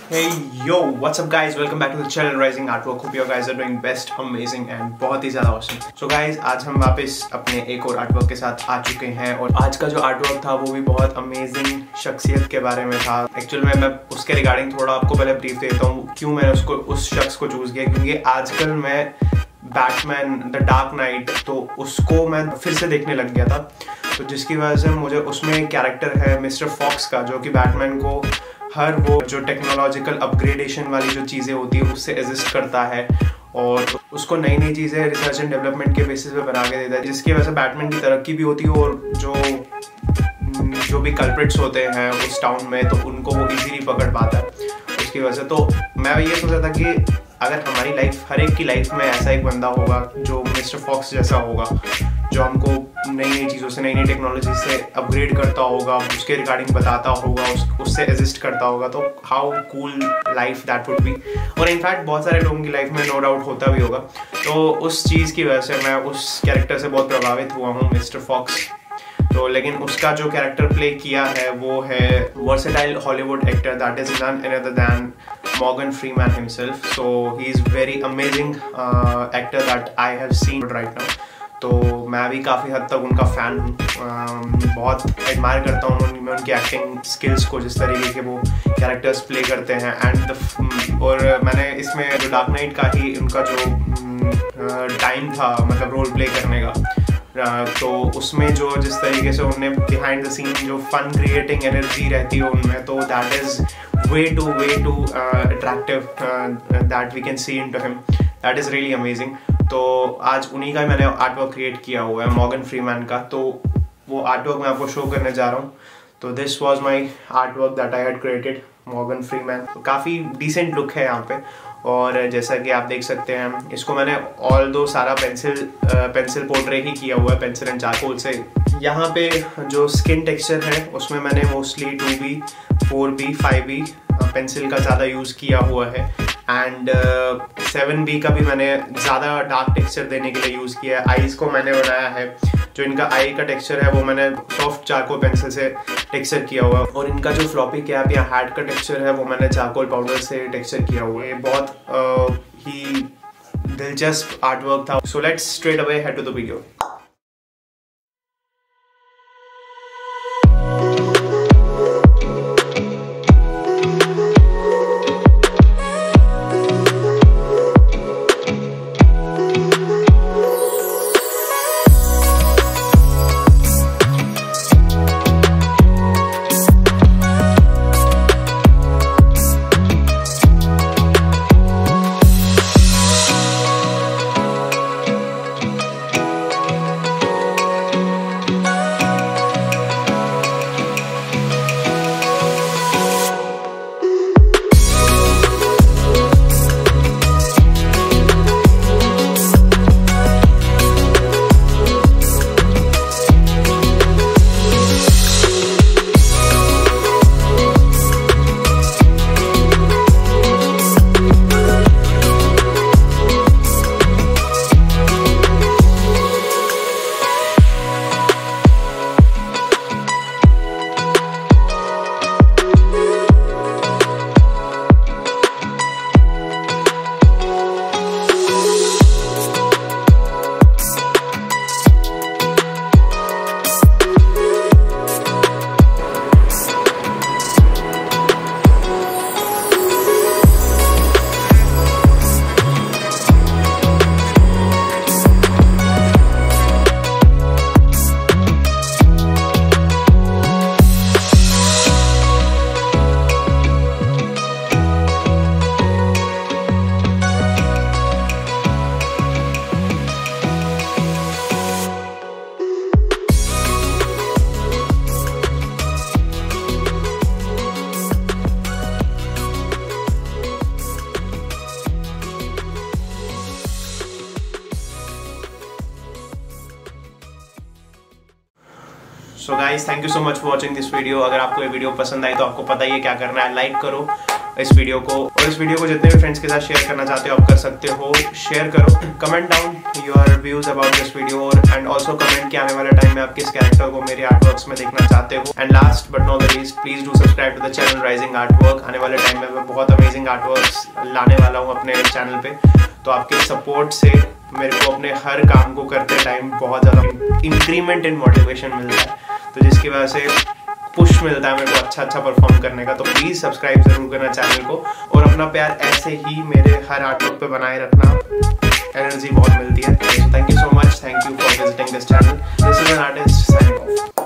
Hey yo, what's up guys? Welcome back to the channel Rising Artwork. Hope you guys are doing best, amazing and बहुत ही ज़्यादा awesome. So guys, आज हम वापस अपने एक और आर्टवर्क के साथ आ चुके हैं और आज का जो आर्टवर्क था वो भी बहुत अमेजिंग शख्सियत के बारे में था. एक्चुअल में मैं उसके रिगार्डिंग थोड़ा आपको पहले ब्रीफ देता हूँ क्यों मैंने उसको उस शख्स को चूज़ किया, क्योंकि आजकल मैं बैटमैन द डार्क नाइट तो उसको मैं फिर से देखने लग गया था, तो जिसकी वजह से मुझे उसमें एक कैरेक्टर है मिस्टर फॉक्स का, जो कि बैटमैन को हर वो जो टेक्नोलॉजिकल अपग्रेडेशन वाली जो चीज़ें होती है उससे एग्जिस्ट करता है और उसको नई नई चीज़ें रिसर्च एंड डेवलपमेंट के बेसिस पे बना के देता है, जिसकी वजह से बैटमैन की तरक्की भी होती है और जो भी कल्प्रिट्स होते हैं उस टाउन में तो उनको वो इजीली पकड़ पाता है उसकी वजह से. तो मैं ये सोचा था कि अगर हमारी लाइफ, हर एक की लाइफ में ऐसा एक बंदा होगा जो मिस्टर फॉक्स जैसा होगा, जो हमको नई नई चीज़ों से, नई नई टेक्नोलॉजी से अपग्रेड करता होगा, उसके रिगार्डिंग बताता होगा, उससे एग्जिस्ट करता होगा, तो how cool life that would be. और इनफैक्ट बहुत सारे लोगों की लाइफ में नो डाउट होता भी होगा. तो उस चीज़ की वजह से मैं उस कैरेक्टर से बहुत प्रभावित हुआ हूँ, मिस्टर फॉक्स. तो लेकिन उसका जो कैरेक्टर प्ले किया है वो है versatile Hollywood actor, that is none other than Morgan Freeman himself. So he is very amazing actor that I have seen right now. तो मैं भी काफ़ी हद तक उनका फ़ैन हूँ, बहुत एडमायर करता हूँ मैं उनकी एक्टिंग स्किल्स को, जिस तरीके के वो कैरेक्टर्स प्ले करते हैं. एंड और मैंने इसमें जो डार्क नाइट का ही उनका जो टाइम था, मतलब रोल प्ले करने का, तो उसमें जो जिस तरीके से उन्हें बिहाइंड द सीन जो फन क्रिएटिंग एनर्जी रहती है उनमें, तो that is way too attractive that we can see into him. That is really amazing. तो आज उन्हीं का मैंने आर्टवर्क क्रिएट किया हुआ है, मॉर्गन फ्रीमैन का. तो वो आर्टवर्क मैं आपको शो करने जा रहा हूँ. तो this was my artwork that I had created, Morgan Freeman. तो काफ़ी डिसेंट लुक है यहाँ पे और जैसा कि आप देख सकते हैं इसको मैंने ऑल दो सारा पेंसिल पोर्ट्रेट ही किया हुआ है, पेंसिल एंड चारकोल से. यहाँ पे जो स्किन टेक्सचर है उसमें मैंने mostly 2B, 4B, 5B pencil का ज़्यादा यूज़ किया हुआ है एंड 7B का भी मैंने ज़्यादा डार्क टेक्सचर देने के लिए यूज़ किया है. आईज़ को मैंने बनाया है, जो इनका आई का टेक्सचर है वो मैंने सॉफ्ट चारकोल पेंसिल से टेक्सचर किया हुआ है और इनका जो फ्लॉपी कैप या हैट का टेक्सचर है वो मैंने चारकोल पाउडर से टेक्सचर किया हुआ है. बहुत ही दिलचस्प आर्टवर्क था. So let's straight away head to the video. So guys thank you so much for watching this video. अगर आपको ये वीडियो पसंद आई तो आपको पता ही है क्या करना है, लाइक करो इस वीडियो को और इस वीडियो को जितने भी फ्रेंड्स के साथ शेयर करना चाहते हो आप कर सकते हो, शेयर करो. Comment down your views about this video and also comment कि आने वाले टाइम में आप किस कैरेक्टर को मेरे आर्टवर्क्स में देखना चाहते हो. And last but not the least, please do subscribe to the channel rising artwork. आने वाले टाइम में मैं बहुत अमेजिंग आर्टवर्क्स लाने वाला हूँ अपने चैनल पे। तो आपके सपोर्ट से मेरे को अपने हर काम को करते टाइम बहुत ज़्यादा इंक्रीमेंट इन मोटिवेशन मिलता है, तो जिसकी वजह से पुश मिलता है मेरे को अच्छा परफॉर्म करने का। तो प्लीज़ सब्सक्राइब जरूर करना चैनल को, और अपना प्यार ऐसे ही मेरे हर आर्टवर्क पे बनाए रखना, एनर्जी बहुत मिलती है। Thank you so much, thank you for visiting this channel. This is an artist signing of.